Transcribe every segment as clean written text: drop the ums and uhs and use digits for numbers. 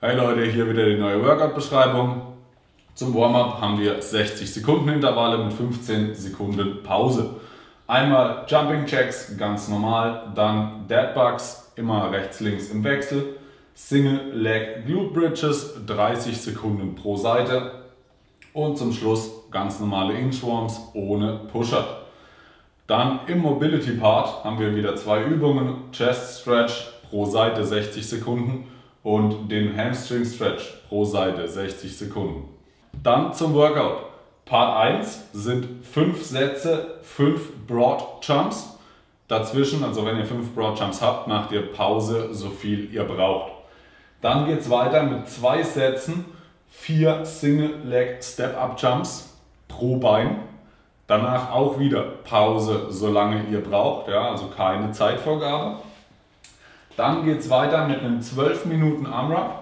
Hey Leute, hier wieder die neue Workout-Beschreibung. Zum Warm-up haben wir 60 Sekunden Intervalle mit 15 Sekunden Pause. Einmal Jumping Jacks, ganz normal, dann Dead Bugs, immer rechts, links im Wechsel. Single Leg Glute Bridges, 30 Sekunden pro Seite. Und zum Schluss ganz normale Inchworms ohne Push-Up. Dann im Mobility Part haben wir wieder zwei Übungen, Chest Stretch pro Seite 60 Sekunden und den Hamstring Stretch pro Seite 60 Sekunden. Dann zum Workout. Part 1 sind 5 Sätze, 5 Broad Jumps. Dazwischen, also wenn ihr 5 Broad Jumps habt, macht ihr Pause, so viel ihr braucht. Dann geht es weiter mit 2 Sätzen, 4 Single Leg Step Up Jumps pro Bein. Danach auch wieder Pause, solange ihr braucht, ja, also keine Zeitvorgabe. Dann geht es weiter mit einem 12 Minuten AMRAP,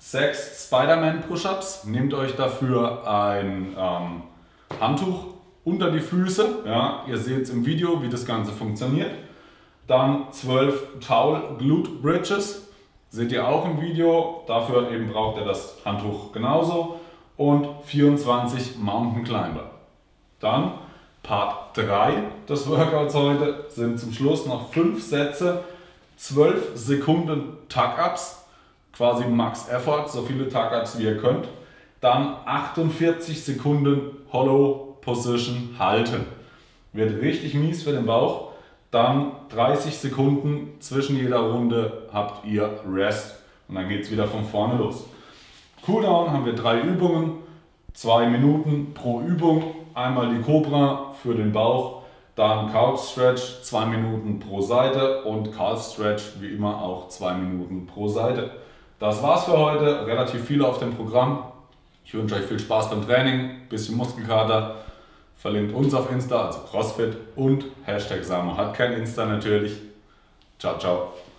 6 Spider-Man Push-Ups. Nehmt euch dafür ein Handtuch unter die Füße. Ja, ihr seht es im Video, wie das Ganze funktioniert. Dann 12 Towel Glute Bridges. Seht ihr auch im Video. Dafür eben braucht ihr das Handtuch genauso. Und 24 Mountain Climber. Dann Part 3 des Workouts heute sind zum Schluss noch 5 Sätze. 12 Sekunden Tuck-Ups, quasi Max Effort, so viele Tuck-Ups wie ihr könnt. Dann 48 Sekunden Hollow Position halten. Wird richtig mies für den Bauch. Dann 30 Sekunden zwischen jeder Runde habt ihr Rest. Und dann geht es wieder von vorne los. Cooldown haben wir 3 Übungen, 2 Minuten pro Übung. Einmal die Cobra für den Bauch. Dann Couch Stretch, 2 Minuten pro Seite und Calf Stretch wie immer auch 2 Minuten pro Seite. Das war's für heute, relativ viel auf dem Programm. Ich wünsche euch viel Spaß beim Training, bisschen Muskelkater. Verlinkt uns auf Insta, also CrossFit und Hashtag Samo hat kein Insta natürlich. Ciao, ciao.